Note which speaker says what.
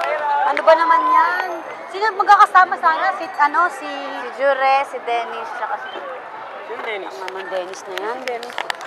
Speaker 1: Ano ba naman yan? Sino magkakasama sana? Si
Speaker 2: Si Jure, si Dennis, tsaka si...
Speaker 3: Yung Dennis.
Speaker 1: Ang Dennis na yan.
Speaker 3: Dennis.